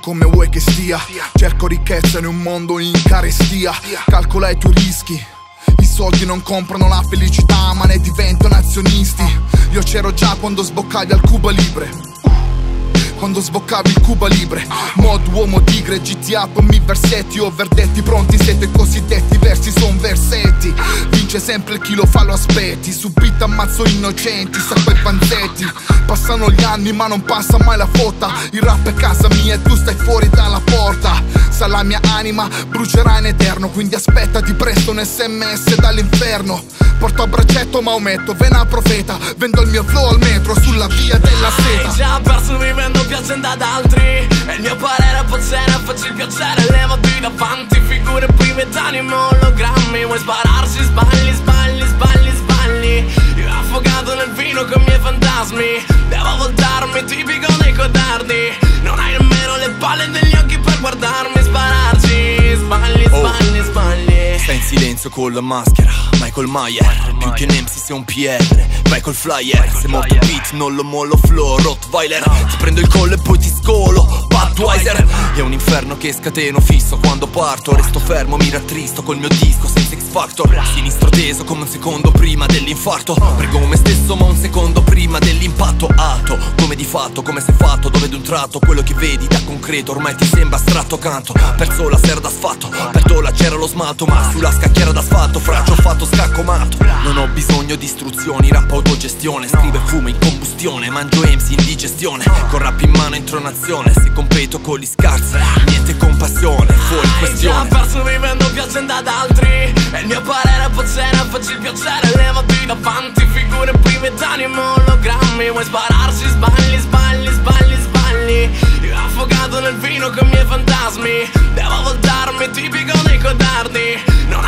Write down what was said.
come vuoi che stia. Cerco ricchezza in un mondo in carestia. Calcola i tuoi rischi. I soldi non comprano la felicità, ma ne diventano azionisti. Io c'ero già quando sboccavi al Cuba Libre. Quando sboccavi il Cuba Libre. Mod uomo tigre, GTA con mi versetti overdetti, pronti siete cosiddetti versi son versetti. Vince sempre il chi lo fa lo aspetti. Su beat ammazzo innocenti, sa quei panzetti. Passano gli anni ma non passa mai la fotta. Il rap è casa mia e tu stai fuori dalla porta. Sa la mia anima brucerà in eterno, quindi aspettati presto un SMS dall'inferno. Porto a braccetto Maometto, vena profeta. Vendo il mio flow al metro sulla via della seta. Hai già perso vivendo piacendo ad altri. E il mio parere è pozzera, faccio il piacere. Levati davanti, figure prive d'animo, ologrammi. Vuoi spararsi, sbagli, sbagli, sbagli, sbagli. Io affogato nel vino con i miei fantasmi. Devo voltarmi, tipico dei codardi. Non hai nemmeno le palle negli occhi per guardarmi spararci. Sbagli, sbagli, sbagli. Stai in silenzio con la maschera, Michael Mayer. Più che un MC sei un PR, vai col flyer. Se morto beat non lo mollo, flow Rottweiler. Ti prendo il collo e poi ti scolo, Budweiser. È un inferno che scateno fisso quando parto. Resto fermo, mi rattristo col mio disco senza X Factor. Sinistro teso come un secondo prima dell'infarto. Prego me stesso ma un secondo prima dell'impatto. Atto, come di fatto, come se fatto. Dove d'un tratto quello che vedi da concreto ormai ti sembra astratto. Canto, perso la sera d'asfalto, perdo la cera lo smalto. Ma sulla scacchiera d'asfalto, fraccio ho fatto scacco matto. Non ho bisogno di istruzioni, rap autogestione. Scrive fumo in combustione, mangio MC in digestione. Con rap in mano intronazione, se competo con gli scarsi, niente compassione, fuori questione. Hai già perso vivendo piacendo ad altri. E il mio parere è pozzera, faccio il piacere. Levati davanti, figure prive d'animo, ologrammi. Vuoi spararsi, sbagli, sbagli, sbagli, sbagli. Io affogato nel vino con i miei fantasmi. Devo voltarmi, tipico dei codardi. Non